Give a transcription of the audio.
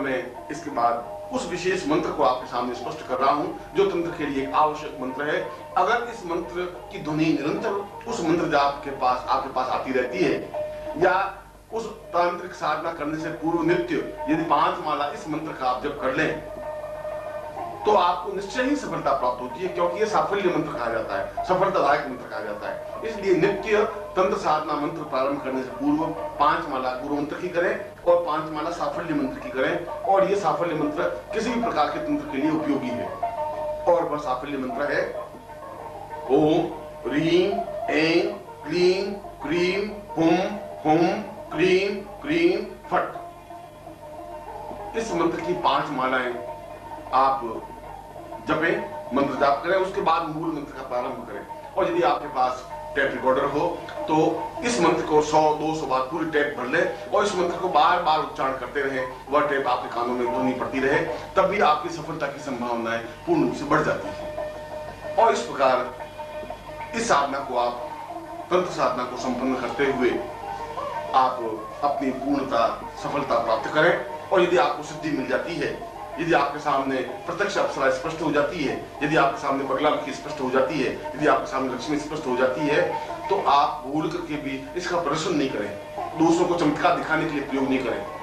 मैं इसके बाद उस विशेष मंत्र को आपके सामने स्पष्ट कर रहा हूं जो तंत्र के लिए एक आवश्यक मंत्र है। अगर इस मंत्र की ध्वनि निरंतर उस मंत्र जाप के पास आपके पास आती रहती है या उस तांत्रिक साधना करने से पूर्व नित्य यदि 5 माला इस मंत्र का आप जब कर लें तो आपको निश्चय ही सफलता प्राप्त होती है, क्योंकि यह साफल्य मंत्र कहा जाता है, सफलतादायक मंत्र कहा जाता है। इसलिए नित्य तंत्र साधना मंत्र प्रारंभ करने से पूर्व 5 माला गुरु मंत्र की करें और 5 माला साफल्य मंत्र की करें। और यह साफल्य मंत्र किसी भी प्रकार के तंत्र के लिए उपयोगी है। और वह साफल्य मंत्र है ओम ह्रीं ऐं क्लीं क्रीं हुम हुम क्रीं क्रीं फट। इस मंत्र की 5 मालाएं आप जपें, मंत्र जाप करें, उसके बाद मूल मंत्र का प्रारंभ करें। और यदि आपके पास टेप रिकॉर्डर हो तो इस मंत्र को 100-200 बार पूरी टेप भर ले और इस मंत्र को बार बार उच्चारण करते रहे, वह टेप आपके कानों में ध्वनि पड़ती रहे, तब भी आपकी सफलता की संभावनाएं पूर्ण रूप से बढ़ जाती है। और इस प्रकार इस साधना को आप तंत्र साधना को संपन्न करते हुए आप अपनी पूर्णता सफलता प्राप्त करें। और यदि आपको सिद्धि मिल जाती है, यदि आपके सामने प्रत्यक्ष अप्सरा स्पष्ट हो जाती है, यदि आपके सामने बगलामुखी स्पष्ट हो जाती है, यदि आपके सामने लक्ष्मी स्पष्ट हो जाती है, तो आप भूल करके भी इसका प्रदर्शन नहीं करें, दूसरों को चमत्कार दिखाने के लिए प्रयोग नहीं करें।